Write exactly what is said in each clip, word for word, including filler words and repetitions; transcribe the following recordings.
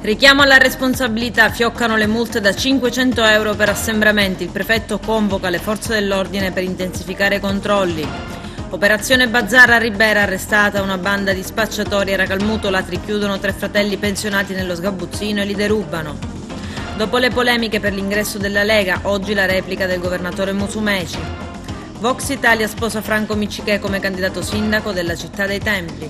Richiamo alla responsabilità, fioccano le multe da cinquecento euro per assembramenti. Il prefetto convoca le forze dell'ordine per intensificare i controlli. Operazione Bazar a Ribera, arrestata una banda di spacciatori a Racalmuto, ladri chiudono tre fratelli pensionati nello sgabuzzino e li derubano. Dopo le polemiche per l'ingresso della Lega, oggi la replica del governatore Musumeci. Vox Italia sposa Franco Miccichè come candidato sindaco della città dei Templi.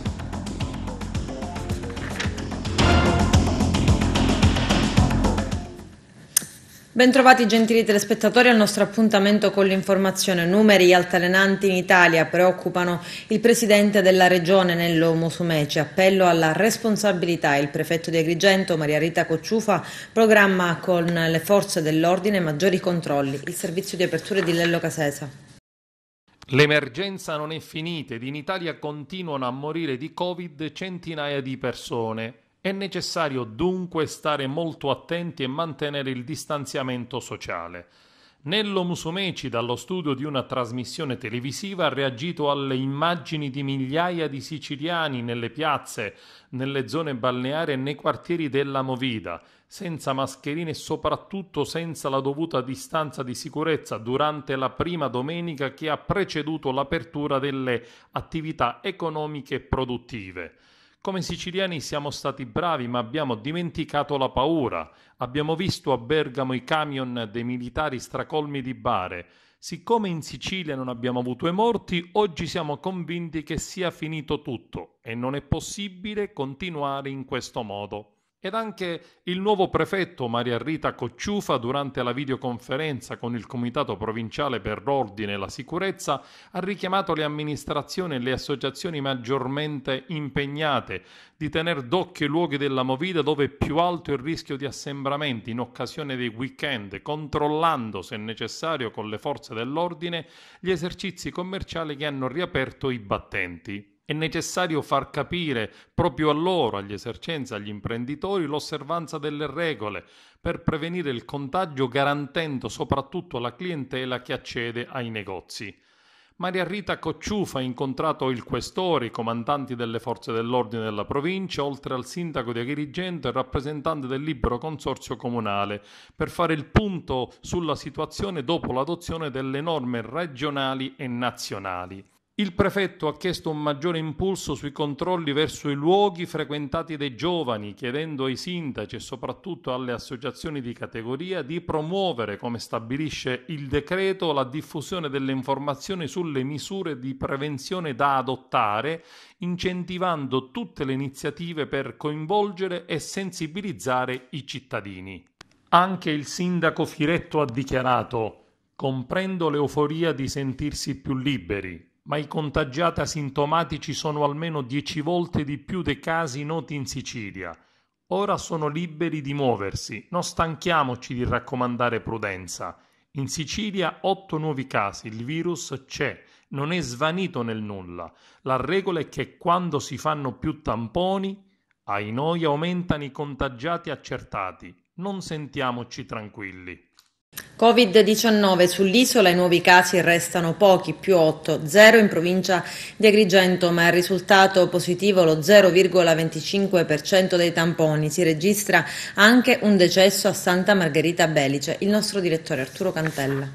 Bentrovati gentili telespettatori al nostro appuntamento con l'informazione. Numeri altalenanti in Italia preoccupano il presidente della regione Nello Musumeci. Appello alla responsabilità. Il prefetto di Agrigento Maria Rita Cocciufa programma con le forze dell'ordine maggiori controlli. Il servizio di apertura di Lello Casesa. L'emergenza non è finita ed in Italia continuano a morire di Covid centinaia di persone. È necessario dunque stare molto attenti e mantenere il distanziamento sociale. Nello Musumeci, dallo studio di una trasmissione televisiva, ha reagito alle immagini di migliaia di siciliani nelle piazze, nelle zone balneari e nei quartieri della Movida, senza mascherine e soprattutto senza la dovuta distanza di sicurezza durante la prima domenica che ha preceduto l'apertura delle attività economiche e produttive. Come siciliani siamo stati bravi, ma abbiamo dimenticato la paura. Abbiamo visto a Bergamo i camion dei militari stracolmi di bare. Siccome in Sicilia non abbiamo avuto i morti, oggi siamo convinti che sia finito tutto e non è possibile continuare in questo modo. Ed anche il nuovo prefetto Maria Rita Cocciufa, durante la videoconferenza con il Comitato Provinciale per l'Ordine e la Sicurezza, ha richiamato le amministrazioni e le associazioni maggiormente impegnate di tenere d'occhio i luoghi della Movida dove è più alto il rischio di assembramenti in occasione dei weekend, controllando, se necessario, con le forze dell'ordine, gli esercizi commerciali che hanno riaperto i battenti. È necessario far capire proprio a loro, agli esercenti, agli imprenditori, l'osservanza delle regole per prevenire il contagio, garantendo soprattutto la clientela che accede ai negozi. Maria Rita Cocciufa ha incontrato il questore, i comandanti delle forze dell'ordine della provincia, oltre al sindaco di Agrigento e il rappresentante del libero consorzio comunale, per fare il punto sulla situazione dopo l'adozione delle norme regionali e nazionali. Il prefetto ha chiesto un maggiore impulso sui controlli verso i luoghi frequentati dai giovani, chiedendo ai sindaci e soprattutto alle associazioni di categoria di promuovere, come stabilisce il decreto, la diffusione delle informazioni sulle misure di prevenzione da adottare, incentivando tutte le iniziative per coinvolgere e sensibilizzare i cittadini. Anche il sindaco Firetto ha dichiarato: «Comprendo l'euforia di sentirsi più liberi, ma i contagiati asintomatici sono almeno dieci volte di più dei casi noti in Sicilia. Ora sono liberi di muoversi, non stanchiamoci di raccomandare prudenza. In Sicilia otto nuovi casi, il virus c'è, non è svanito nel nulla. La regola è che quando si fanno più tamponi, ai noi aumentano i contagiati accertati. Non sentiamoci tranquilli». covid diciannove sull'isola, i nuovi casi restano pochi, più otto, zero in provincia di Agrigento, ma è risultato positivo lo zero virgola venticinque per cento dei tamponi. Si registra anche un decesso a Santa Margherita Belice. Il nostro direttore Arturo Cantella.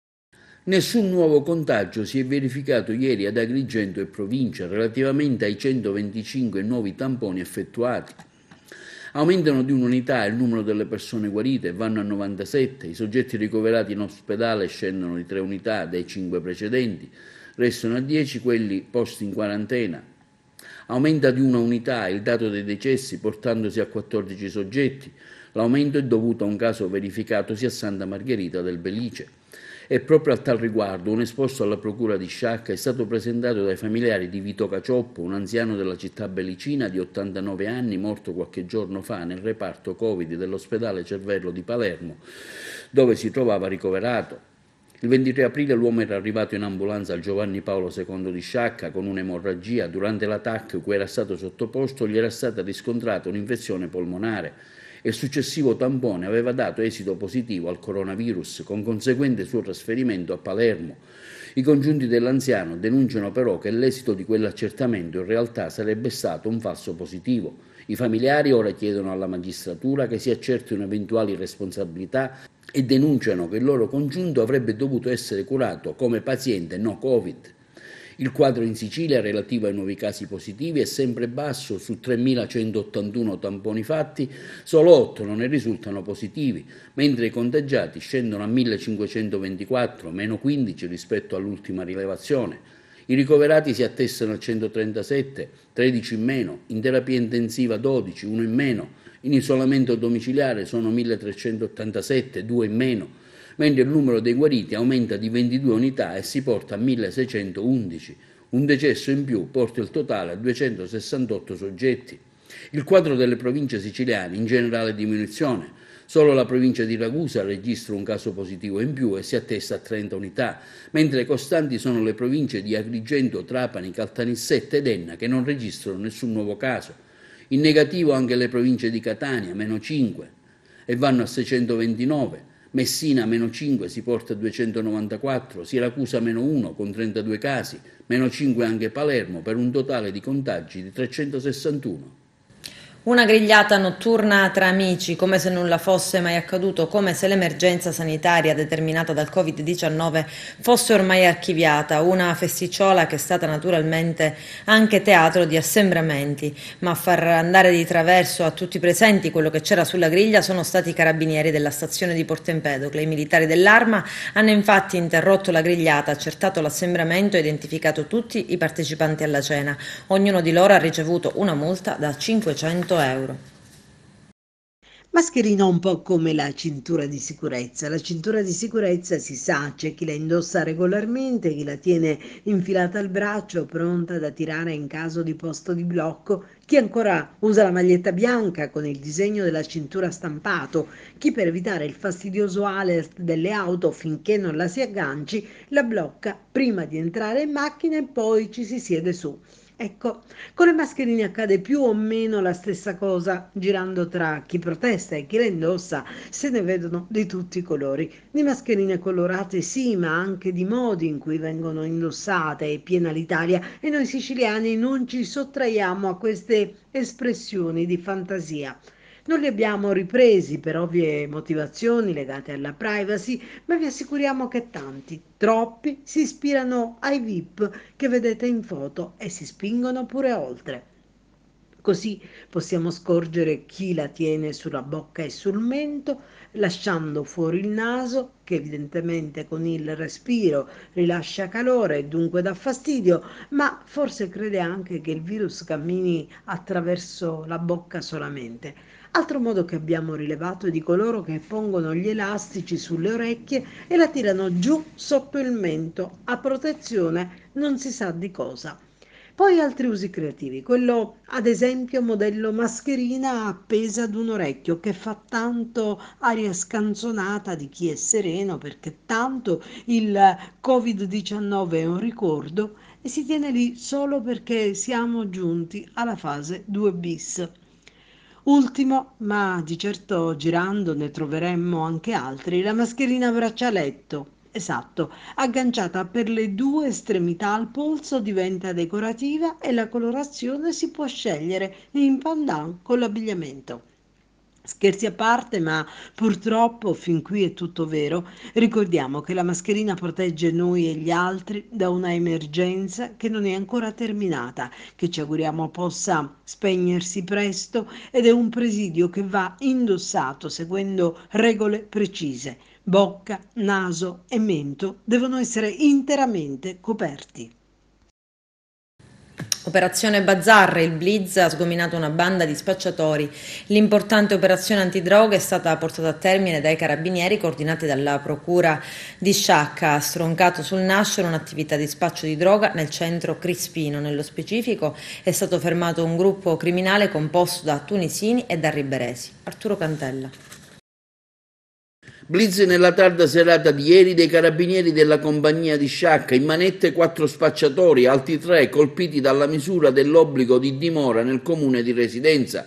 Nessun nuovo contagio si è verificato ieri ad Agrigento e provincia relativamente ai centoventicinque nuovi tamponi effettuati. Aumentano di un'unità il numero delle persone guarite e vanno a novantasette, i soggetti ricoverati in ospedale scendono di tre unità dai cinque precedenti, restano a dieci quelli posti in quarantena. Aumenta di una unità il dato dei decessi portandosi a quattordici soggetti, l'aumento è dovuto a un caso verificatosi a Santa Margherita del Belice. E proprio a tal riguardo un esposto alla procura di Sciacca è stato presentato dai familiari di Vito Cacioppo, un anziano della città belicina di ottantanove anni, morto qualche giorno fa nel reparto Covid dell'ospedale Cervello di Palermo, dove si trovava ricoverato. Il ventitré aprile l'uomo era arrivato in ambulanza al Giovanni Paolo secondo di Sciacca con un'emorragia. Durante l'attacco cui era stato sottoposto gli era stata riscontrata un'infezione polmonare. e il successivo tampone aveva dato esito positivo al coronavirus, con conseguente suo trasferimento a Palermo. I congiunti dell'anziano denunciano però che l'esito di quell'accertamento in realtà sarebbe stato un falso positivo. I familiari ora chiedono alla magistratura che si accertino eventuali responsabilità e denunciano che il loro congiunto avrebbe dovuto essere curato come paziente no Covid. Il quadro in Sicilia relativo ai nuovi casi positivi è sempre basso: su tremilacentottantuno tamponi fatti, solo otto non ne risultano positivi, mentre i contagiati scendono a millecinquecentoventiquattro, meno quindici rispetto all'ultima rilevazione. I ricoverati si attestano a centotrentasette, tredici in meno, in terapia intensiva dodici, uno in meno, in isolamento domiciliare sono milletrecentottantasette, due in meno, mentre il numero dei guariti aumenta di ventidue unità e si porta a milleseicentoundici. Un decesso in più porta il totale a duecentosessantotto soggetti. Il quadro delle province siciliane in generale diminuzione. Solo la provincia di Ragusa registra un caso positivo in più e si attesta a trenta unità, mentre costanti sono le province di Agrigento, Trapani, Caltanissetta ed Enna, che non registrano nessun nuovo caso. In negativo anche le province di Catania, meno cinque, e vanno a seicentoventinove. Messina meno cinque si porta a duecentonovantaquattro, Siracusa meno uno con trentadue casi, meno cinque anche Palermo, per un totale di contagi di trecentosessantuno. Una grigliata notturna tra amici, come se nulla fosse mai accaduto, come se l'emergenza sanitaria determinata dal covid diciannove fosse ormai archiviata, una festicciola che è stata naturalmente anche teatro di assembramenti, ma a far andare di traverso a tutti i presenti quello che c'era sulla griglia sono stati i carabinieri della stazione di Porto Empedocle. I militari dell'Arma hanno infatti interrotto la grigliata, accertato l'assembramento e identificato tutti i partecipanti alla cena. Ognuno di loro ha ricevuto una multa da cinquecento euro. Mascherina un po' come la cintura di sicurezza. La cintura di sicurezza si sa, c'è chi la indossa regolarmente, chi la tiene infilata al braccio, pronta da tirare in caso di posto di blocco, chi ancora usa la maglietta bianca con il disegno della cintura stampato, chi per evitare il fastidioso alert delle auto finché non la si agganci, la blocca prima di entrare in macchina e poi ci si siede su. Ecco, con le mascherine accade più o meno la stessa cosa, girando tra chi protesta e chi le indossa se ne vedono di tutti i colori. Di mascherine colorate sì, ma anche di modi in cui vengono indossate, è piena l'Italia e noi siciliani non ci sottraiamo a queste espressioni di fantasia. Non li abbiamo ripresi per ovvie motivazioni legate alla privacy, ma vi assicuriamo che tanti, troppi, si ispirano ai V I P che vedete in foto e si spingono pure oltre. Così possiamo scorgere chi la tiene sulla bocca e sul mento, lasciando fuori il naso, che evidentemente con il respiro rilascia calore e dunque dà fastidio, ma forse crede anche che il virus cammini attraverso la bocca solamente. Altro modo che abbiamo rilevato è di coloro che pongono gli elastici sulle orecchie e la tirano giù sotto il mento, a protezione non si sa di cosa. Poi altri usi creativi, quello ad esempio modello mascherina appesa ad un orecchio, che fa tanto aria scanzonata di chi è sereno, perché tanto il covid diciannove è un ricordo e si tiene lì solo perché siamo giunti alla fase due bis. Ultimo, ma di certo girando ne troveremmo anche altri, la mascherina braccialetto. Esatto, agganciata per le due estremità al polso diventa decorativa e la colorazione si può scegliere in pandan con l'abbigliamento. Scherzi a parte, ma purtroppo fin qui è tutto vero. Ricordiamo che la mascherina protegge noi e gli altri da una emergenza che non è ancora terminata, che ci auguriamo possa spegnersi presto, ed è un presidio che va indossato seguendo regole precise. Bocca, naso e mento devono essere interamente coperti. Operazione Bazzar, il Blitz ha sgominato una banda di spacciatori. L'importante operazione antidroga è stata portata a termine dai carabinieri coordinati dalla procura di Sciacca. Ha stroncato sul nascere un'attività di spaccio di droga nel centro crispino. Nello specifico è stato fermato un gruppo criminale composto da tunisini e da riberesi. Arturo Cantella. Blitz nella tarda serata di ieri dei carabinieri della compagnia di Sciacca, in manette quattro spacciatori, altri tre colpiti dalla misura dell'obbligo di dimora nel comune di residenza.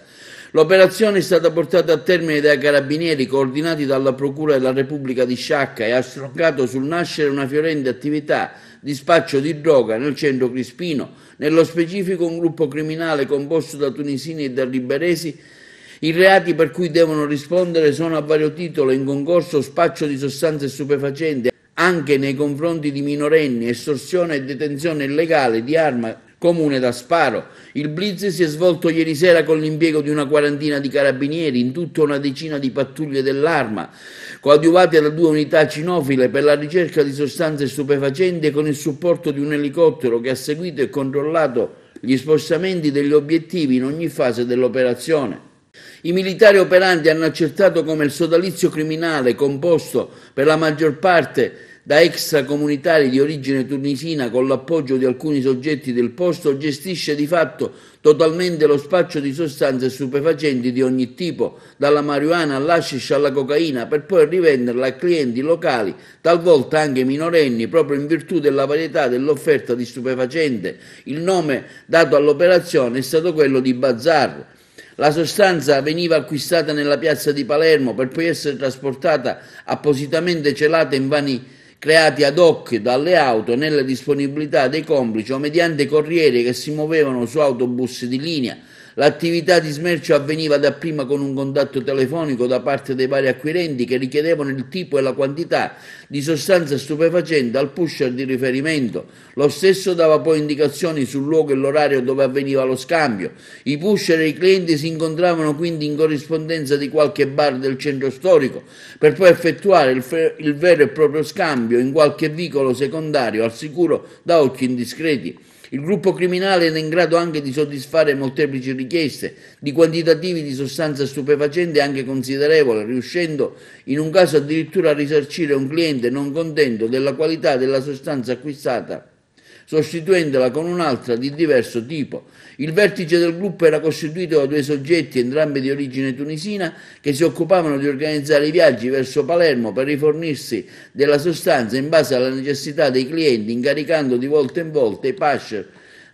L'operazione è stata portata a termine dai carabinieri coordinati dalla Procura della Repubblica di Sciacca e ha stroncato sul nascere una fiorente attività di spaccio di droga nel centro crispino, nello specifico un gruppo criminale composto da tunisini e da liberesi. I reati per cui devono rispondere sono a vario titolo in concorso spaccio di sostanze stupefacenti anche nei confronti di minorenni, estorsione e detenzione illegale di arma comune da sparo. Il blitz si è svolto ieri sera con l'impiego di una quarantina di carabinieri, in tutto una decina di pattuglie dell'arma, coadiuvate da due unità cinofile per la ricerca di sostanze stupefacenti e con il supporto di un elicottero che ha seguito e controllato gli spostamenti degli obiettivi in ogni fase dell'operazione. I militari operanti hanno accertato come il sodalizio criminale, composto per la maggior parte da extracomunitari di origine tunisina con l'appoggio di alcuni soggetti del posto, gestisce di fatto totalmente lo spaccio di sostanze stupefacenti di ogni tipo, dalla marijuana all'hashish alla cocaina, per poi rivenderla a clienti locali, talvolta anche minorenni, proprio in virtù della varietà dell'offerta di stupefacente. Il nome dato all'operazione è stato quello di Bazar. La sostanza veniva acquistata nella piazza di Palermo per poi essere trasportata appositamente celata in vani creati ad hoc dalle auto nella disponibilità dei complici o mediante corrieri che si muovevano su autobus di linea. L'attività di smercio avveniva dapprima con un contatto telefonico da parte dei vari acquirenti che richiedevano il tipo e la quantità di sostanza stupefacente al pusher di riferimento. Lo stesso dava poi indicazioni sul luogo e l'orario dove avveniva lo scambio. I pusher e i clienti si incontravano quindi in corrispondenza di qualche bar del centro storico per poi effettuare il, fe- il vero e proprio scambio in qualche vicolo secondario al sicuro da occhi indiscreti. Il gruppo criminale era in grado anche di soddisfare molteplici richieste di quantitativi di sostanza stupefacente anche considerevole, riuscendo in un caso addirittura a risarcire un cliente non contento della qualità della sostanza acquistata, sostituendola con un'altra di diverso tipo. Il vertice del gruppo era costituito da due soggetti, entrambi di origine tunisina, che si occupavano di organizzare i viaggi verso Palermo per rifornirsi della sostanza in base alla necessità dei clienti, incaricando di volta in volta i pusher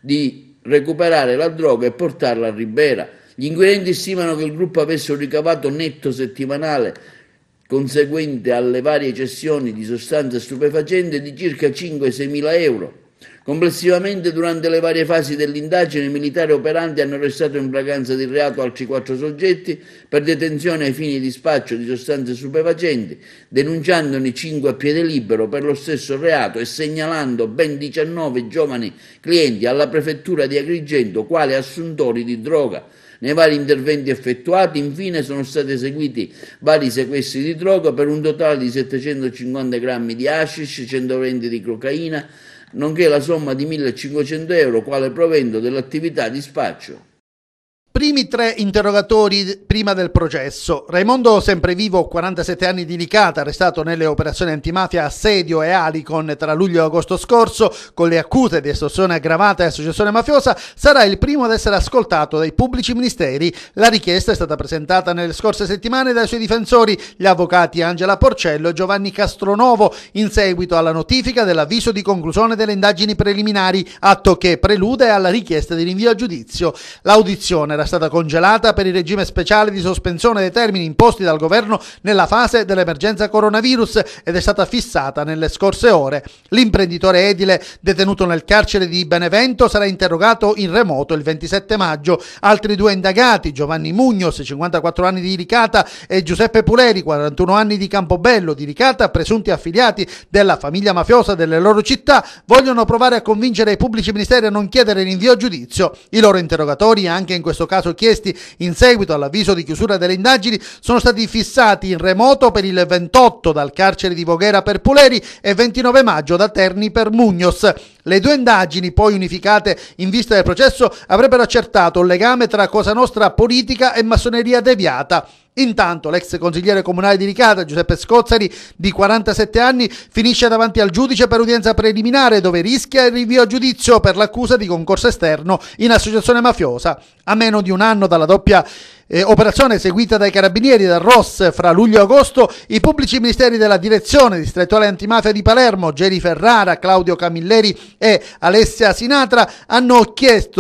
di recuperare la droga e portarla a Ribera. Gli inquirenti stimano che il gruppo avesse un ricavato netto settimanale conseguente alle varie cessioni di sostanze stupefacenti di circa cinque sei mila euro. Complessivamente, durante le varie fasi dell'indagine, i militari operanti hanno arrestato in flagranza di reato altri quattro soggetti per detenzione ai fini di spaccio di sostanze stupefacenti, denunciandone cinque a piede libero per lo stesso reato e segnalando ben diciannove giovani clienti alla prefettura di Agrigento quali assuntori di droga. Nei vari interventi effettuati, infine, sono stati eseguiti vari sequestri di droga per un totale di settecentocinquanta grammi di hashish, centoventi di cocaina, nonché la somma di millecinquecento euro quale provento dell'attività di spaccio. Primi tre interrogatori prima del processo. Raimondo Semprevivo, quarantasette anni di Licata, arrestato nelle operazioni antimafia Assedio e Alicon tra luglio e agosto scorso con le accuse di estorsione aggravata e associazione mafiosa, sarà il primo ad essere ascoltato dai pubblici ministeri. La richiesta è stata presentata nelle scorse settimane dai suoi difensori, gli avvocati Angela Porcello e Giovanni Castronovo, in seguito alla notifica dell'avviso di conclusione delle indagini preliminari, atto che prelude alla richiesta di rinvio a giudizio. L'audizione era stata congelata per il regime speciale di sospensione dei termini imposti dal governo nella fase dell'emergenza coronavirus ed è stata fissata nelle scorse ore. L'imprenditore edile detenuto nel carcere di Benevento sarà interrogato in remoto il ventisette maggio. Altri due indagati, Giovanni Mugnos, cinquantaquattro anni di Licata, e Giuseppe Puleri, quarantuno anni di Campobello di Licata, presunti affiliati della famiglia mafiosa delle loro città, vogliono provare a convincere i pubblici ministeri a non chiedere rinvio a giudizio. I loro interrogatori, anche in questo caso caso chiesti in seguito all'avviso di chiusura delle indagini, sono stati fissati in remoto per il ventotto dal carcere di Voghera per Puleri e ventinove maggio da Terni per Mugnos. Le due indagini, poi unificate in vista del processo, avrebbero accertato un legame tra Cosa Nostra politica e massoneria deviata. Intanto l'ex consigliere comunale di Licata, Giuseppe Scozzari, di quarantasette anni, finisce davanti al giudice per udienza preliminare, dove rischia il rinvio a giudizio per l'accusa di concorso esterno in associazione mafiosa. A meno di un anno dalla doppia eh, operazione eseguita dai carabinieri del R O S fra luglio e agosto, i pubblici ministeri della direzione distrettuale antimafia di Palermo, Geri Ferrara, Claudio Camilleri e Alessia Sinatra, hanno chiesto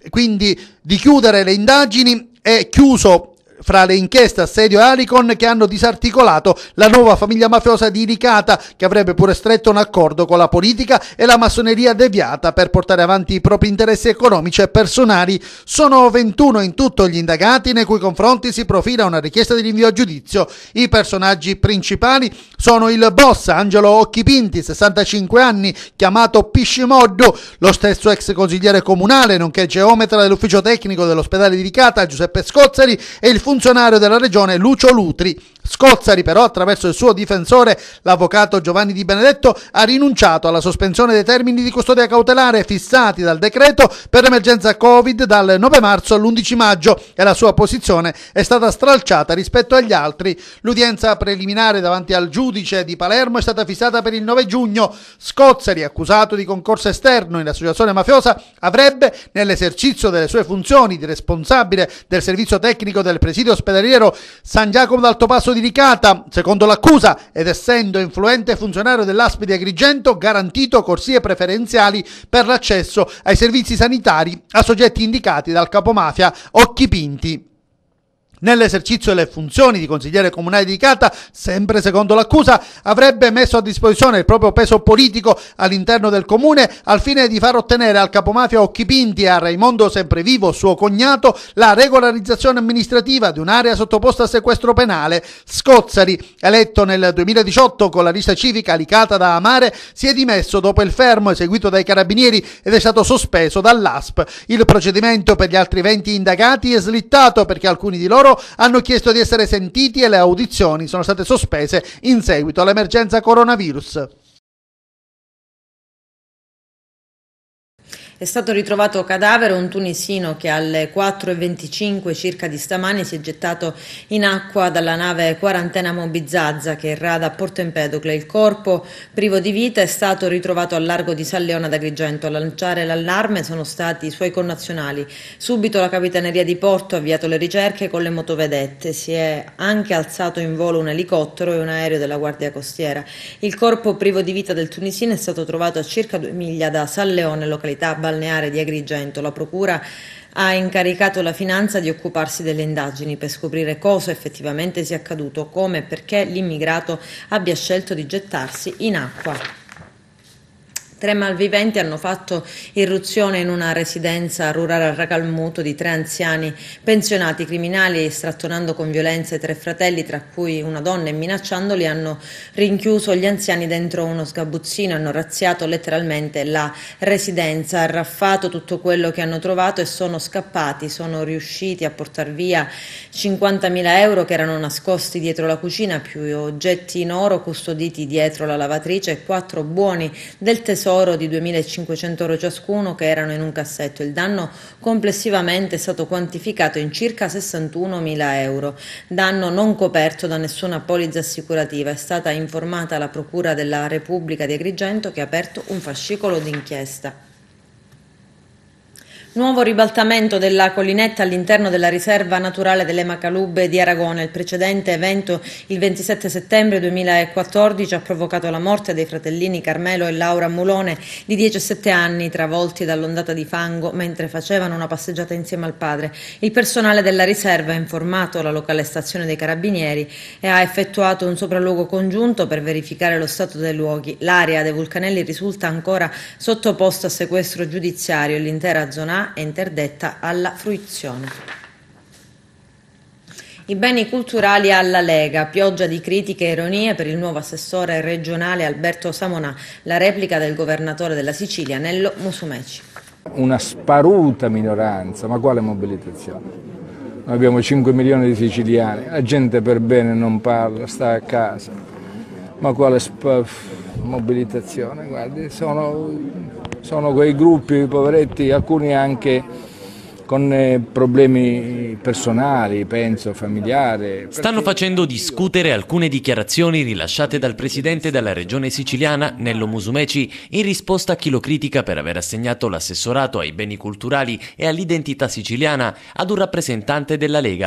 quindi di chiudere le indagini e chiuso fra le inchieste Assedio e Alicon che hanno disarticolato la nuova famiglia mafiosa di Licata, che avrebbe pure stretto un accordo con la politica e la massoneria deviata per portare avanti i propri interessi economici e personali. Sono ventuno in tutto gli indagati nei cui confronti si profila una richiesta di rinvio a giudizio. I personaggi principali sono il boss Angelo Occhipinti, sessantacinque anni, chiamato Piscimoddu, lo stesso ex consigliere comunale nonché geometra dell'ufficio tecnico dell'ospedale di Licata Giuseppe Scozzari e il funzionario della regione Lucio Lutri. Scozzari però, attraverso il suo difensore, l'avvocato Giovanni Di Benedetto, ha rinunciato alla sospensione dei termini di custodia cautelare fissati dal decreto per l'emergenza Covid dal nove marzo all'undici maggio e la sua posizione è stata stralciata rispetto agli altri. L'udienza preliminare davanti al giudice di Palermo è stata fissata per il nove giugno. Scozzari, accusato di concorso esterno in associazione mafiosa, avrebbe, nell'esercizio delle sue funzioni di responsabile del servizio tecnico del presidio ospedaliero San Giacomo d'Altopasso di Licata, secondo l'accusa, ed essendo influente funzionario dell'A S P di Agrigento, garantito corsie preferenziali per l'accesso ai servizi sanitari a soggetti indicati dal capomafia Occhipinti. Nell'esercizio delle funzioni di consigliere comunale di Licata, sempre secondo l'accusa, avrebbe messo a disposizione il proprio peso politico all'interno del comune al fine di far ottenere al capomafia Occhipinti e a Raimondo Semprevivo, suo cognato, la regolarizzazione amministrativa di un'area sottoposta a sequestro penale. Scozzari, eletto nel duemiladiciotto con la lista civica Licata da Amare, si è dimesso dopo il fermo eseguito dai carabinieri ed è stato sospeso dall'A S P. Il procedimento per gli altri venti indagati è slittato perché alcuni di loro hanno chiesto di essere sentiti e le audizioni sono state sospese in seguito all'emergenza coronavirus. È stato ritrovato cadavere un tunisino che alle quattro e venticinque circa di stamani si è gettato in acqua dalla nave Quarantena Mobizazza che rada a Porto Empedocle. Il corpo, privo di vita, è stato ritrovato al largo di San Leone ad Agrigento. A lanciare l'allarme sono stati i suoi connazionali. Subito la Capitaneria di Porto ha avviato le ricerche con le motovedette. Si è anche alzato in volo un elicottero e un aereo della Guardia Costiera. Il corpo privo di vita del tunisino è stato trovato a circa due miglia da San Leone, località balneare di Agrigento. La procura ha incaricato la finanza di occuparsi delle indagini per scoprire cosa effettivamente sia accaduto, come e perché l'immigrato abbia scelto di gettarsi in acqua. Tre malviventi hanno fatto irruzione in una residenza rurale a Racalmuto di tre anziani pensionati criminali, strattonando con violenza i tre fratelli, tra cui una donna, e minacciandoli hanno rinchiuso gli anziani dentro uno sgabuzzino, hanno razziato letteralmente la residenza, arraffato tutto quello che hanno trovato e sono scappati. Sono riusciti a portar via cinquantamila euro che erano nascosti dietro la cucina, più oggetti in oro custoditi dietro la lavatrice e quattro buoni del tesoro di duemilacinquecento euro ciascuno che erano in un cassetto. Il danno complessivamente è stato quantificato in circa sessantunomila euro, danno non coperto da nessuna polizza assicurativa. È stata informata la Procura della Repubblica di Agrigento che ha aperto un fascicolo d'inchiesta. Nuovo ribaltamento della collinetta all'interno della riserva naturale delle Macalube di Aragona. Il precedente evento, il ventisette settembre duemilaquattordici, ha provocato la morte dei fratellini Carmelo e Laura Mulone, di dieci e sette anni, travolti dall'ondata di fango mentre facevano una passeggiata insieme al padre. Il personale della riserva ha informato la locale stazione dei Carabinieri e ha effettuato un sopralluogo congiunto per verificare lo stato dei luoghi. L'area dei Vulcanelli risulta ancora sottoposta a sequestro giudiziario e l'intera zona è interdetta alla fruizione. I beni culturali alla Lega, pioggia di critiche e ironie per il nuovo assessore regionale Alberto Samonà, la replica del governatore della Sicilia Nello Musumeci. Una sparuta minoranza, ma quale mobilitazione? Noi abbiamo cinque milioni di siciliani, la gente per bene non parla, sta a casa, ma quale sp- mobilitazione? Guardi, sono... Sono quei gruppi poveretti, alcuni anche con eh, problemi personali, penso, familiari. Stanno facendo discutere alcune dichiarazioni rilasciate dal presidente della regione siciliana, Nello Musumeci, in risposta a chi lo critica per aver assegnato l'assessorato ai beni culturali e all'identità siciliana ad un rappresentante della Lega.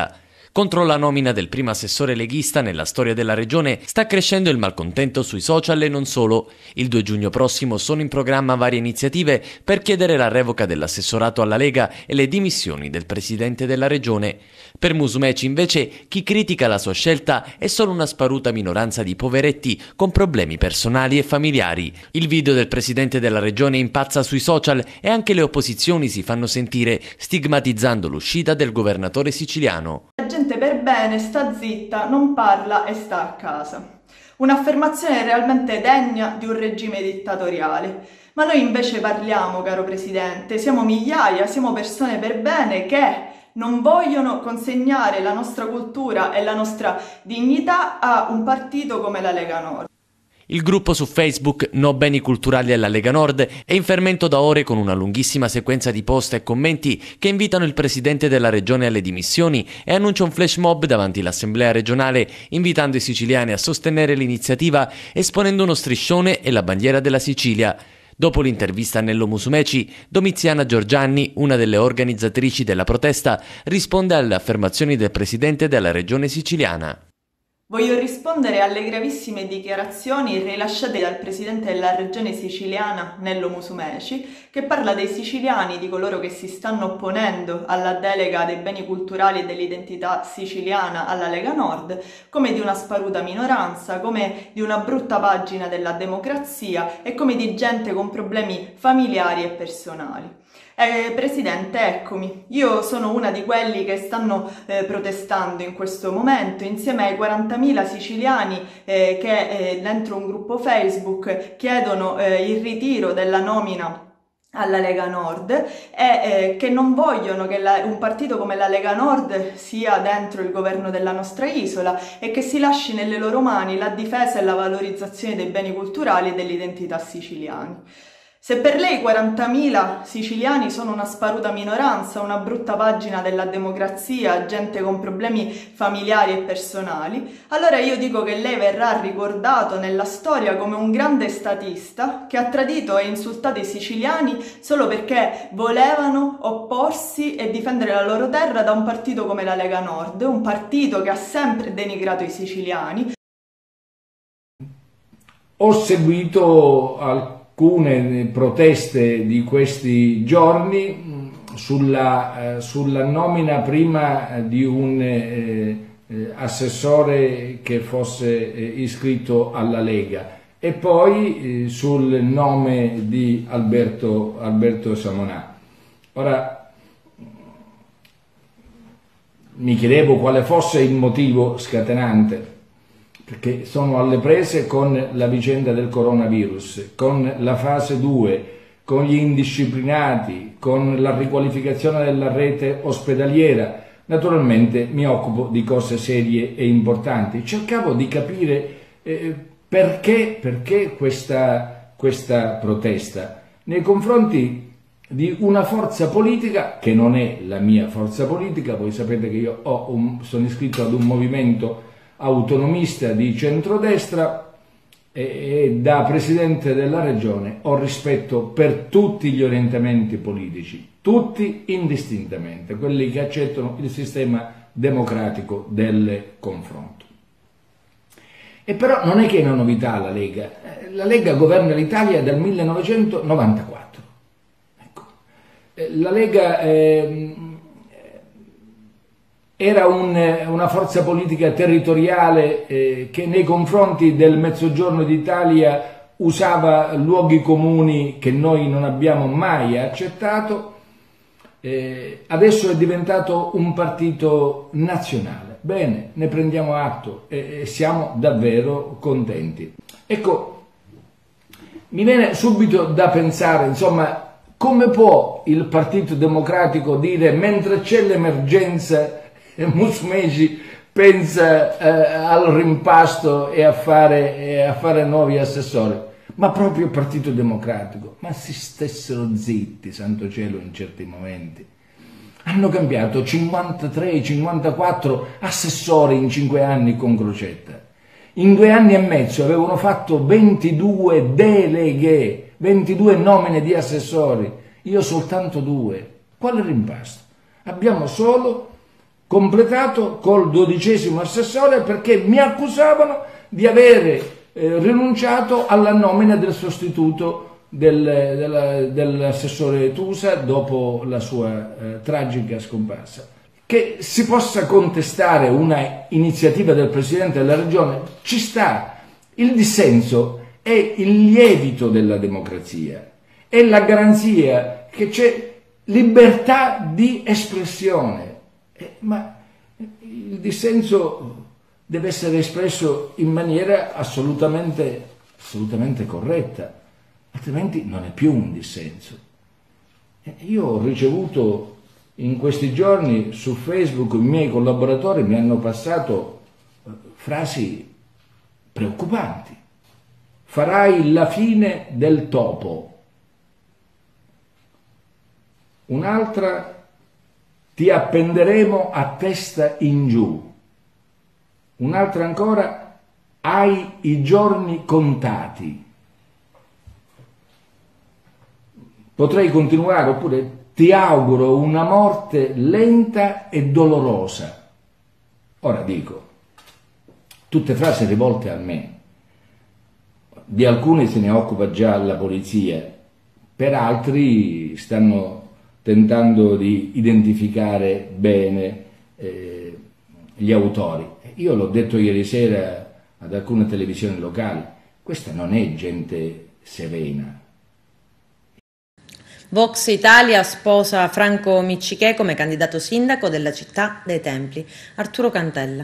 Contro la nomina del primo assessore leghista nella storia della regione sta crescendo il malcontento sui social e non solo. Il due giugno prossimo sono in programma varie iniziative per chiedere la revoca dell'assessorato alla Lega e le dimissioni del presidente della regione. Per Musumeci invece chi critica la sua scelta è solo una sparuta minoranza di poveretti con problemi personali e familiari. Il video del presidente della regione impazza sui social e anche le opposizioni si fanno sentire, stigmatizzando l'uscita del governatore siciliano. La gente per bene sta zitta, non parla e sta a casa. Un'affermazione realmente degna di un regime dittatoriale. Ma noi invece parliamo, caro Presidente, siamo migliaia, siamo persone per bene che non vogliono consegnare la nostra cultura e la nostra dignità a un partito come la Lega Nord. Il gruppo su Facebook No Beni Culturali alla Lega Nord è in fermento da ore con una lunghissima sequenza di post e commenti che invitano il presidente della regione alle dimissioni e annuncia un flash mob davanti all'assemblea regionale, invitando i siciliani a sostenere l'iniziativa esponendo uno striscione e la bandiera della Sicilia. Dopo l'intervista a Nello Musumeci, Domiziana Giorgianni, una delle organizzatrici della protesta, risponde alle affermazioni del presidente della regione siciliana. Voglio rispondere alle gravissime dichiarazioni rilasciate dal presidente della regione siciliana, Nello Musumeci, che parla dei siciliani, di coloro che si stanno opponendo alla delega dei beni culturali e dell'identità siciliana alla Lega Nord, come di una sparuta minoranza, come di una brutta pagina della democrazia e come di gente con problemi familiari e personali. Eh, Presidente, eccomi, io sono una di quelli che stanno eh, protestando in questo momento insieme ai quarantamila siciliani eh, che eh, dentro un gruppo Facebook chiedono eh, il ritiro della nomina alla Lega Nord e eh, che non vogliono che la, un partito come la Lega Nord sia dentro il governo della nostra isola e che si lasci nelle loro mani la difesa e la valorizzazione dei beni culturali e dell'identità siciliani. Se per lei quarantamila siciliani sono una sparuta minoranza, una brutta pagina della democrazia, gente con problemi familiari e personali, allora io dico che lei verrà ricordato nella storia come un grande statista che ha tradito e insultato i siciliani solo perché volevano opporsi e difendere la loro terra da un partito come la Lega Nord, un partito che ha sempre denigrato i siciliani. Ho seguito al alcune proteste di questi giorni sulla, eh, sulla nomina prima di un eh, eh, assessore che fosse eh, iscritto alla Lega e poi eh, sul nome di Alberto, Alberto Samonà. Ora, mi chiedevo quale fosse il motivo scatenante, perché sono alle prese con la vicenda del coronavirus, con la fase due, con gli indisciplinati, con la riqualificazione della rete ospedaliera. Naturalmente mi occupo di cose serie e importanti. Cercavo di capire eh, perché, perché questa, questa protesta nei confronti di una forza politica che non è la mia forza politica. Voi sapete che io ho un, sono iscritto ad un movimento autonomista di centrodestra e, e da presidente della regione ho rispetto per tutti gli orientamenti politici, tutti indistintamente, quelli che accettano il sistema democratico del confronto. E però non è che è una novità la Lega, la Lega governa l'Italia dal millenovecentonovantaquattro. Ecco. La Lega eh, era un, una forza politica territoriale eh, che nei confronti del Mezzogiorno d'Italia usava luoghi comuni che noi non abbiamo mai accettato. Eh, adesso è diventato un partito nazionale. Bene, ne prendiamo atto e, e siamo davvero contenti. Ecco, mi viene subito da pensare, insomma, come può il Partito Democratico dire mentre c'è l'emergenza Musumeci pensa eh, al rimpasto e a, fare, e a fare nuovi assessori? Ma proprio il Partito Democratico, ma si stessero zitti, santo cielo, in certi momenti. Hanno cambiato cinquantatré cinquantaquattro assessori in cinque anni con Crocetta. In due anni e mezzo avevano fatto ventidue deleghe, ventidue nomine di assessori, io soltanto due. Quale rimpasto? Abbiamo solo completato col dodicesimo assessore perché mi accusavano di avere eh, rinunciato alla nomina del sostituto del, della, dell'assessore Tusa dopo la sua eh, tragica scomparsa. Che si possa contestare una iniziativa del Presidente della Regione ci sta. Il dissenso è il lievito della democrazia, è la garanzia che c'è libertà di espressione, eh, ma il dissenso deve essere espresso in maniera assolutamente, assolutamente corretta, altrimenti non è più un dissenso. Eh, io ho ricevuto in questi giorni su Facebook, i miei collaboratori mi hanno passato eh, frasi preoccupanti. Farai la fine del topo. Un'altra, ti appenderemo a testa in giù. Un'altra ancora, hai i giorni contati. Potrei continuare, oppure ti auguro una morte lenta e dolorosa. Ora dico, tutte frasi rivolte a me. Di alcune se ne occupa già la polizia, per altri stanno tentando di identificare bene eh, gli autori. Io l'ho detto ieri sera ad alcune televisioni locali, questa non è gente serena. Vox Italia sposa Franco Miccichè come candidato sindaco della città dei Templi. Arturo Cantella.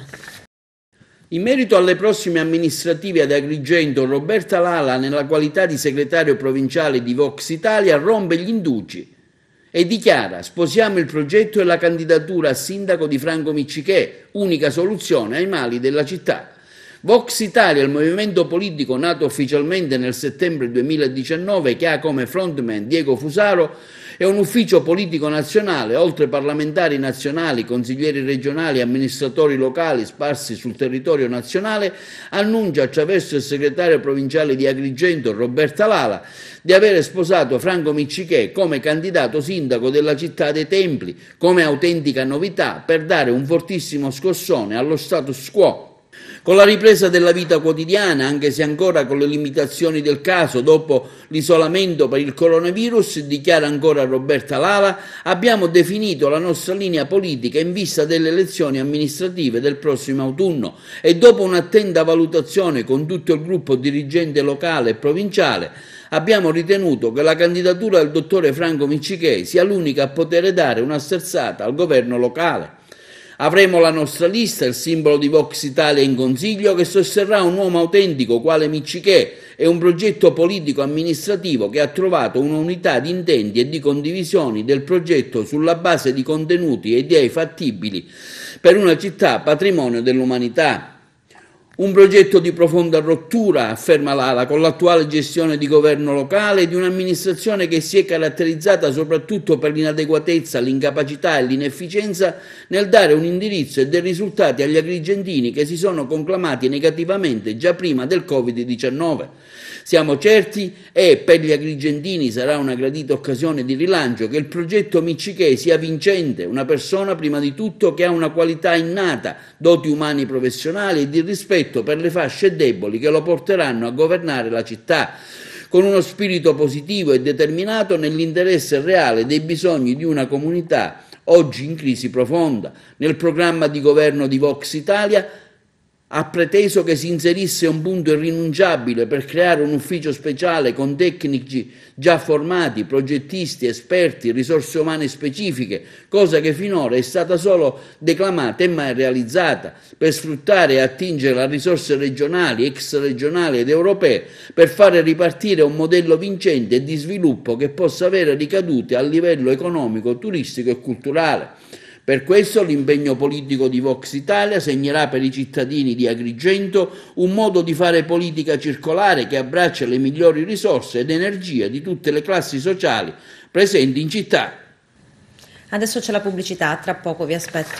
In merito alle prossime amministrative ad Agrigento, Roberta Lala, nella qualità di segretario provinciale di Vox Italia, rompe gli indugi e dichiara: sposiamo il progetto e la candidatura a sindaco di Franco Miccichè, unica soluzione ai mali della città. Vox Italia, il movimento politico nato ufficialmente nel settembre duemiladiciannove, che ha come frontman Diego Fusaro, è un ufficio politico nazionale, oltre parlamentari nazionali, consiglieri regionali e amministratori locali sparsi sul territorio nazionale, annuncia attraverso il segretario provinciale di Agrigento, Roberta Lala, di avere sposato Franco Miccichè come candidato sindaco della città dei Templi, come autentica novità per dare un fortissimo scossone allo status quo. Con la ripresa della vita quotidiana, anche se ancora con le limitazioni del caso dopo l'isolamento per il coronavirus, dichiara ancora Roberta Lala, abbiamo definito la nostra linea politica in vista delle elezioni amministrative del prossimo autunno e dopo un'attenta valutazione con tutto il gruppo dirigente locale e provinciale abbiamo ritenuto che la candidatura del dottore Franco Miccichè sia l'unica a poter dare una sterzata al governo locale. Avremo la nostra lista, il simbolo di Vox Italia in consiglio, che sosterrà un uomo autentico quale Miccichè e un progetto politico-amministrativo che ha trovato un'unità di intenti e di condivisioni del progetto sulla base di contenuti e idee fattibili per una città patrimonio dell'umanità. Un progetto di profonda rottura, afferma Lala, con l'attuale gestione di governo locale e di un'amministrazione che si è caratterizzata soprattutto per l'inadeguatezza, l'incapacità e l'inefficienza nel dare un indirizzo e dei risultati agli agrigentini che si sono conclamati negativamente già prima del covid diciannove. Siamo certi, e per gli agrigentini sarà una gradita occasione di rilancio, che il progetto Miccichè sia vincente, una persona prima di tutto che ha una qualità innata, doti umani professionali e di rispetto per le fasce deboli che lo porteranno a governare la città, con uno spirito positivo e determinato nell'interesse reale dei bisogni di una comunità oggi in crisi profonda. Nel programma di governo di Vox Italia ha preteso che si inserisse un punto irrinunciabile per creare un ufficio speciale con tecnici già formati, progettisti, esperti, risorse umane specifiche, cosa che finora è stata solo declamata e mai realizzata, per sfruttare e attingere le risorse regionali, extraregionali ed europee, per fare ripartire un modello vincente e di sviluppo che possa avere ricadute a livello economico, turistico e culturale. Per questo l'impegno politico di Vox Italia segnerà per i cittadini di Agrigento un modo di fare politica circolare che abbraccia le migliori risorse ed energie di tutte le classi sociali presenti in città. Adesso c'è la pubblicità, tra poco vi aspetto.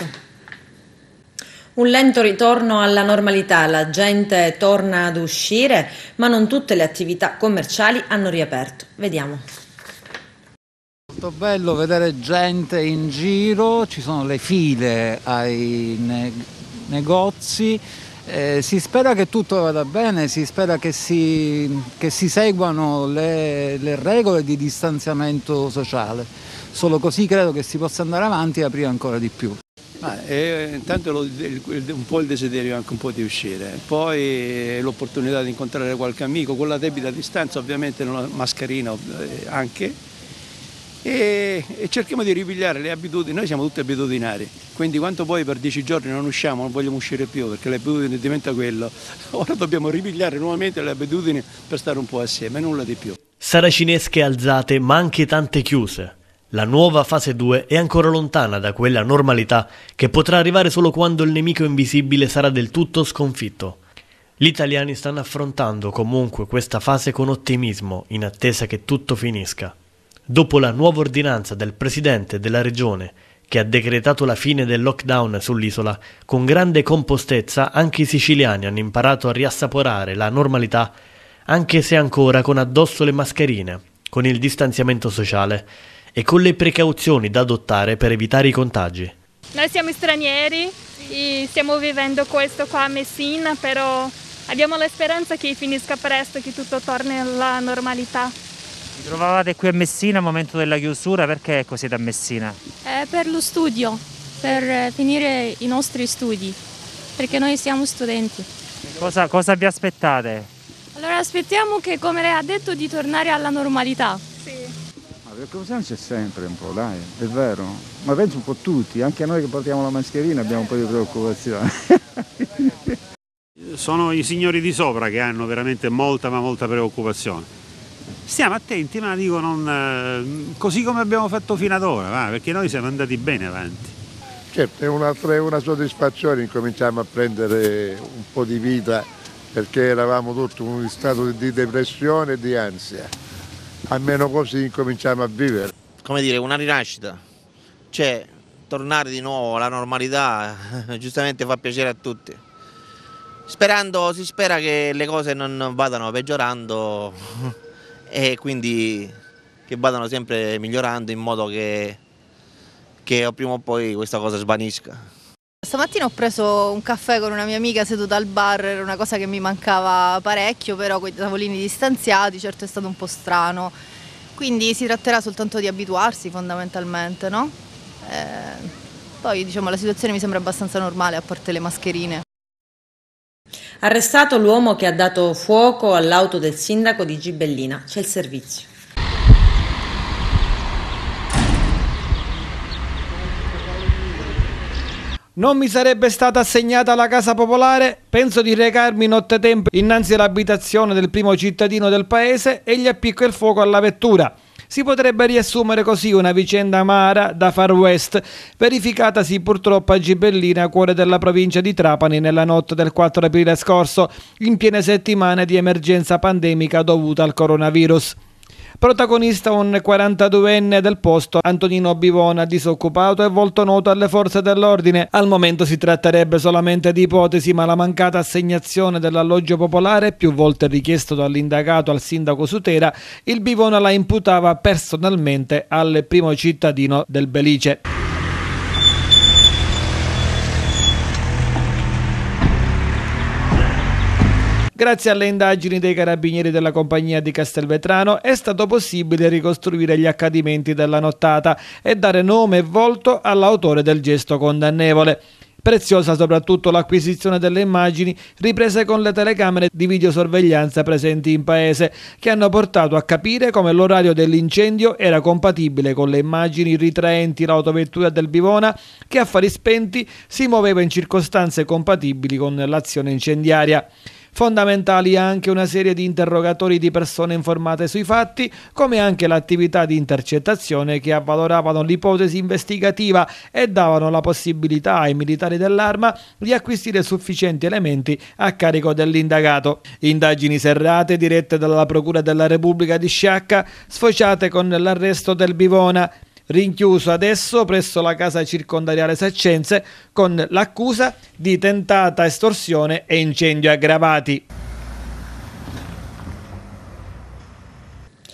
Un lento ritorno alla normalità, la gente torna ad uscire, ma non tutte le attività commerciali hanno riaperto. Vediamo. Molto bello vedere gente in giro, ci sono le file ai ne- negozi, eh, si spera che tutto vada bene, si spera che si, che si seguano le, le regole di distanziamento sociale, solo così credo che si possa andare avanti e aprire ancora di più. Ma, eh, intanto lo, il, un po' il desiderio anche un po' di uscire, poi l'opportunità di incontrare qualche amico con la debita distanza, ovviamente una mascherina eh, anche, e, e cerchiamo di ripigliare le abitudini. Noi siamo tutti abitudinari, quindi quanto poi per dieci giorni non usciamo, non vogliamo uscire più perché le abitudini diventa quello, ora dobbiamo ripigliare nuovamente le abitudini per stare un po' assieme, nulla di più. Saracinesche alzate ma anche tante chiuse. La nuova fase due è ancora lontana da quella normalità che potrà arrivare solo quando il nemico invisibile sarà del tutto sconfitto. Gli italiani stanno affrontando comunque questa fase con ottimismo in attesa che tutto finisca. Dopo la nuova ordinanza del presidente della regione che ha decretato la fine del lockdown sull'isola, con grande compostezza anche i siciliani hanno imparato a riassaporare la normalità, anche se ancora con addosso le mascherine, con il distanziamento sociale e con le precauzioni da adottare per evitare i contagi. Noi siamo stranieri e stiamo vivendo questo qua a Messina, però abbiamo la speranza che finisca presto, che tutto torni alla normalità. Vi trovavate qui a Messina al momento della chiusura, perché così da Messina? Eh, per lo studio, per finire i nostri studi, perché noi siamo studenti. Cosa, cosa vi aspettate? Allora aspettiamo che, come lei ha detto, di tornare alla normalità. Sì. Preoccupazione c'è sempre un po', dai, è vero, ma penso un po' tutti, anche noi che portiamo la mascherina abbiamo un po' di preoccupazione. Sono i signori di sopra che hanno veramente molta ma molta preoccupazione. Stiamo attenti, ma dico non così come abbiamo fatto fino ad ora, va, perché noi siamo andati bene avanti. Certo, è una, è una soddisfazione, incominciamo a prendere un po' di vita perché eravamo tutti in uno stato di depressione e di ansia. Almeno così incominciamo a vivere. Come dire, una rinascita, cioè tornare di nuovo alla normalità giustamente fa piacere a tutti. Sperando, si spera che le cose non vadano peggiorando e quindi che vadano sempre migliorando in modo che, che prima o poi questa cosa svanisca. Stamattina ho preso un caffè con una mia amica seduta al bar, era una cosa che mi mancava parecchio, però con i tavolini distanziati certo è stato un po' strano, quindi si tratterà soltanto di abituarsi fondamentalmente, no? Eh, poi diciamo la situazione mi sembra abbastanza normale a parte le mascherine. Arrestato l'uomo che ha dato fuoco all'auto del sindaco di Gibellina, c'è il servizio. Non mi sarebbe stata assegnata la casa popolare, penso di recarmi nottetempo innanzi all'abitazione del primo cittadino del paese e gli appicco il fuoco alla vettura. Si potrebbe riassumere così una vicenda amara da Far West, verificatasi purtroppo a Gibellina, cuore della provincia di Trapani, nella notte del quattro aprile scorso, in piene settimane di emergenza pandemica dovuta al coronavirus. Protagonista un quarantaduenne del posto, Antonino Bivona, disoccupato e volto noto alle forze dell'ordine. Al momento si tratterebbe solamente di ipotesi, ma la mancata assegnazione dell'alloggio popolare, più volte richiesto dall'indagato al sindaco Sutera, il Bivona la imputava personalmente al primo cittadino del Belice. Grazie alle indagini dei carabinieri della compagnia di Castelvetrano è stato possibile ricostruire gli accadimenti della nottata e dare nome e volto all'autore del gesto condannevole. Preziosa soprattutto l'acquisizione delle immagini riprese con le telecamere di videosorveglianza presenti in paese, che hanno portato a capire come l'orario dell'incendio era compatibile con le immagini ritraenti l'autovettura del Bivona, che a fari spenti si muoveva in circostanze compatibili con l'azione incendiaria. Fondamentali anche una serie di interrogatori di persone informate sui fatti, come anche l'attività di intercettazione che avvaloravano l'ipotesi investigativa e davano la possibilità ai militari dell'Arma di acquisire sufficienti elementi a carico dell'indagato. Indagini serrate dirette dalla Procura della Repubblica di Sciacca, sfociate con l'arresto del Bivona, rinchiuso adesso presso la casa circondariale saccense con l'accusa di tentata estorsione e incendio aggravati.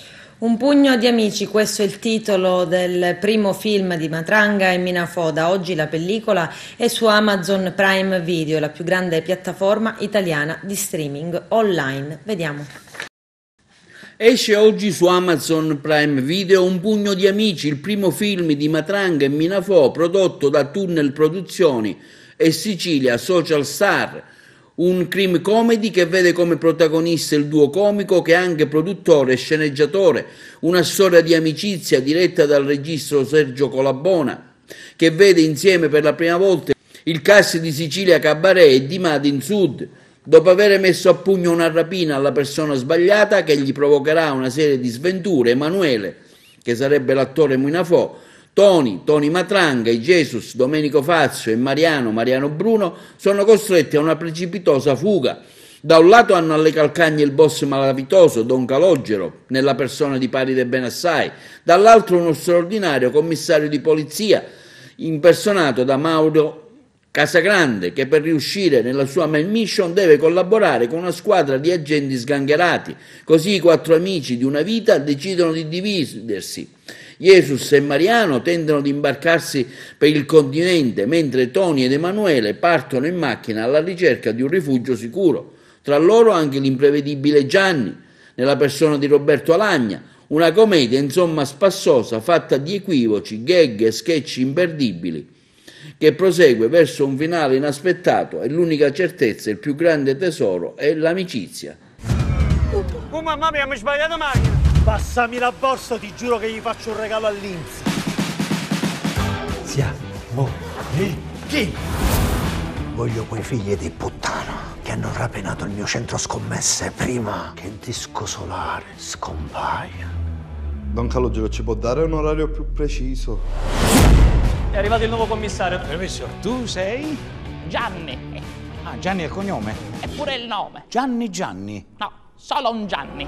Un pugno di amici, questo è il titolo del primo film di Matranga e Minafò. Da oggi la pellicola è su Amazon Prime Video, la più grande piattaforma italiana di streaming online. Vediamo. Esce oggi su Amazon Prime Video Un pugno di amici, il primo film di Matranga e Minafò prodotto da Tunnel Produzioni e Sicilia Social Star. Un crime comedy che vede come protagonista il duo comico che è anche produttore e sceneggiatore, una storia di amicizia diretta dal regista Sergio Colabona, che vede insieme per la prima volta il cast di Sicilia Cabaret e di Made in Sud, dopo aver messo a pugno una rapina alla persona sbagliata che gli provocherà una serie di sventure. Emanuele, che sarebbe l'attore Minafò, Tony, Tony Matranga, i Jesus, Domenico Fazio e Mariano, Mariano Bruno sono costretti a una precipitosa fuga. Da un lato hanno alle calcagne il boss malavitoso, Don Calogero, nella persona di Paride Benassai, dall'altro uno straordinario commissario di polizia, impersonato da Mauro Casagrande, che per riuscire nella sua main mission deve collaborare con una squadra di agenti sgangherati. Così i quattro amici di una vita decidono di dividersi. Jesus e Mariano tentano di imbarcarsi per il continente, mentre Tony ed Emanuele partono in macchina alla ricerca di un rifugio sicuro. Tra loro anche l'imprevedibile Gianni, nella persona di Roberto Alagna, una commedia insomma spassosa, fatta di equivoci, gag e sketch imperdibili, che prosegue verso un finale inaspettato e l'unica certezza, il più grande tesoro, è l'amicizia. Oh mamma mia, mi ho sbagliato macchina! Passami la borsa, ti giuro che gli faccio un regalo all'Inps. Siamo ricchi! Voglio quei figli di puttana che hanno rapinato il mio centro scommesse prima che il disco solare scompaia. Don Calogero, ci può dare un orario più preciso? È arrivato il nuovo commissario. Permesso, tu sei? Gianni. Ah, Gianni è il cognome? È pure il nome. Gianni Gianni? No, solo un Gianni.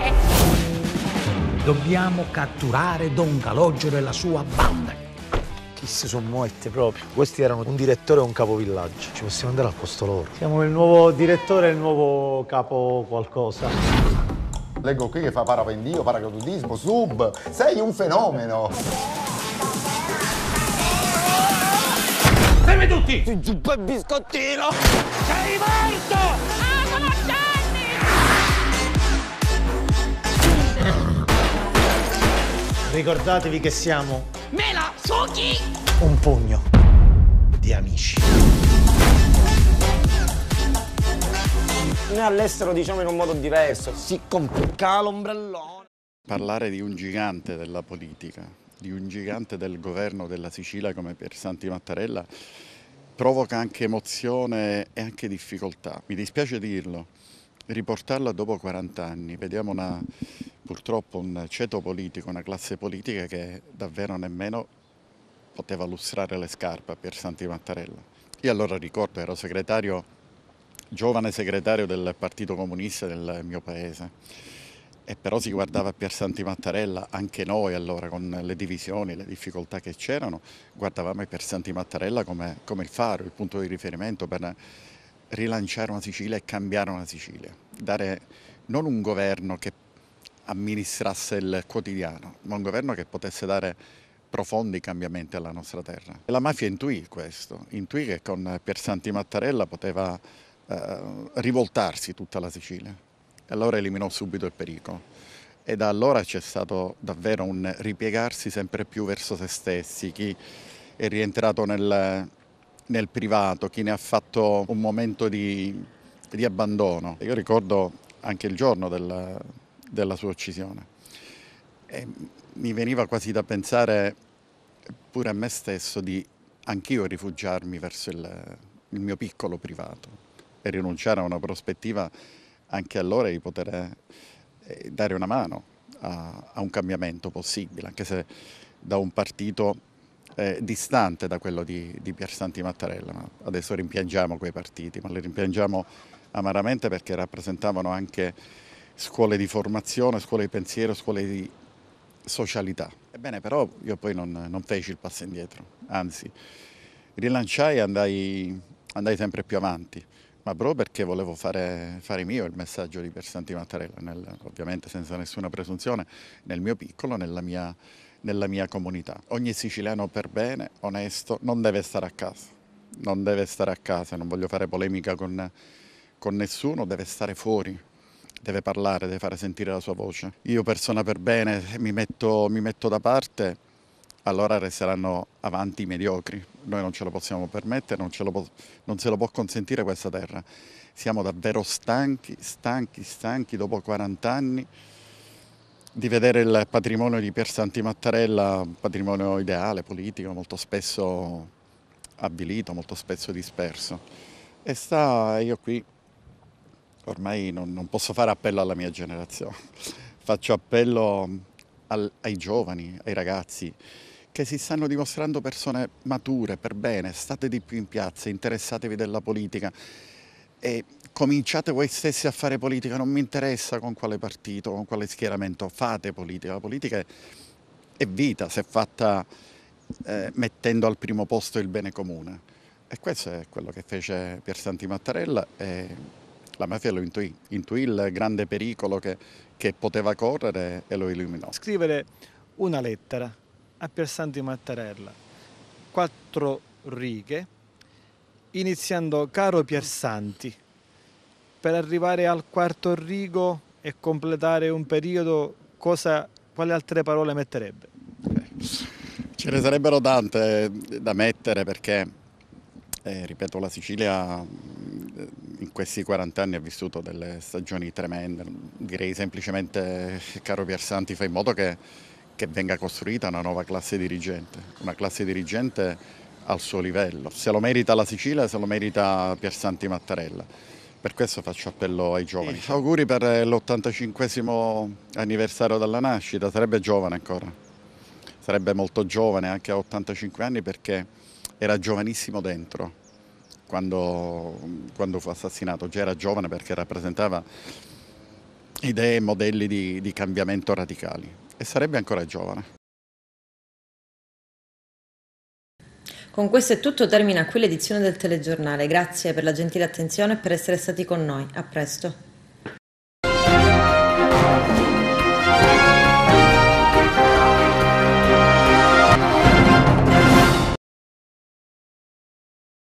Dobbiamo catturare Don Calogero e la sua banda. Chi si sono muotti proprio? Questi erano un direttore e un capovillaggio. Ci possiamo andare al posto loro. Siamo il nuovo direttore e il nuovo capo qualcosa. Leggo qui che fa parapendio, paracadutismo, sub. Sei un fenomeno. Fermi tutti! Giù per biscottino! Sei morto! Ah, sono Gianni! Ricordatevi che siamo Mela, Suki! un pugno di amici. Noi all'estero diciamo in un modo diverso, si complica l'ombrellone. Parlare di un gigante della politica, di un gigante del governo della Sicilia come Piersanti Mattarella provoca anche emozione e anche difficoltà. Mi dispiace dirlo, riportarlo dopo quaranta anni, vediamo una, purtroppo un ceto politico, una classe politica che davvero nemmeno poteva lustrare le scarpe a Piersanti Mattarella. Io allora ricordo, ero segretario, giovane segretario del Partito Comunista del mio paese, e però si guardava a Piersanti Mattarella, anche noi allora con le divisioni, le difficoltà che c'erano, guardavamo a Piersanti Mattarella come, come il faro, il punto di riferimento per rilanciare una Sicilia e cambiare una Sicilia, dare non un governo che amministrasse il quotidiano, ma un governo che potesse dare profondi cambiamenti alla nostra terra. E la mafia intuì questo, intuì che con Piersanti Mattarella poteva eh, rivoltarsi tutta la Sicilia. E allora eliminò subito il pericolo. E da allora c'è stato davvero un ripiegarsi sempre più verso se stessi, chi è rientrato nel, nel privato, chi ne ha fatto un momento di, di abbandono. Io ricordo anche il giorno della, della sua uccisione. E mi veniva quasi da pensare pure a me stesso di anch'io rifugiarmi verso il, il mio piccolo privato e rinunciare a una prospettiva anche allora di poter eh, dare una mano a, a un cambiamento possibile, anche se da un partito eh, distante da quello di, di Piersanti Mattarella. Ma adesso rimpiangiamo quei partiti, ma li rimpiangiamo amaramente perché rappresentavano anche scuole di formazione, scuole di pensiero, scuole di socialità. Ebbene, però io poi non, non feci il passo indietro, anzi rilanciai e andai, andai sempre più avanti. ma proprio perché volevo fare, fare mio il messaggio di Piersanti Mattarella, nel, ovviamente senza nessuna presunzione, nel mio piccolo, nella mia, nella mia comunità. Ogni siciliano per bene, onesto, non deve stare a casa, non deve stare a casa, non voglio fare polemica con, con nessuno, deve stare fuori, deve parlare, deve fare sentire la sua voce. Io persona per bene mi metto, mi metto da parte, allora resteranno avanti i mediocri. Noi non ce lo possiamo permettere, non, ce lo po- non se lo può consentire questa terra. Siamo davvero stanchi, stanchi, stanchi dopo quaranta anni di vedere il patrimonio di Piersanti Mattarella, un patrimonio ideale, politico, molto spesso avvilito, molto spesso disperso. E sta io qui, ormai non, non posso fare appello alla mia generazione, faccio appello al, ai giovani, ai ragazzi, che si stanno dimostrando persone mature, per bene, state di più in piazza, interessatevi della politica e cominciate voi stessi a fare politica, non mi interessa con quale partito, con quale schieramento, fate politica, la politica è, è vita, se è fatta eh, mettendo al primo posto il bene comune e questo è quello che fece Piersanti Mattarella e la mafia lo intuì, intuì il grande pericolo che, che poteva correre e lo illuminò. Scrivere una lettera a Piersanti Mattarella, quattro righe, iniziando caro Piersanti, per arrivare al quarto rigo e completare un periodo, cosa, quali altre parole metterebbe? Ce ne sarebbero tante da mettere perché, eh, ripeto, la Sicilia in questi quaranta anni ha vissuto delle stagioni tremende, direi semplicemente, caro Piersanti, fai in modo che che venga costruita una nuova classe dirigente, una classe dirigente al suo livello. Se lo merita la Sicilia, se lo merita Piersanti Mattarella. Per questo faccio appello ai giovani. Sì. Auguri per l'ottantacinquesimo anniversario della nascita, sarebbe giovane ancora, sarebbe molto giovane anche a ottantacinque anni perché era giovanissimo dentro quando, quando fu assassinato, già era giovane perché rappresentava idee e modelli di, di cambiamento radicali. E sarebbe ancora giovane. Con questo è tutto, termina qui l'edizione del telegiornale. Grazie per la gentile attenzione e per essere stati con noi. A presto.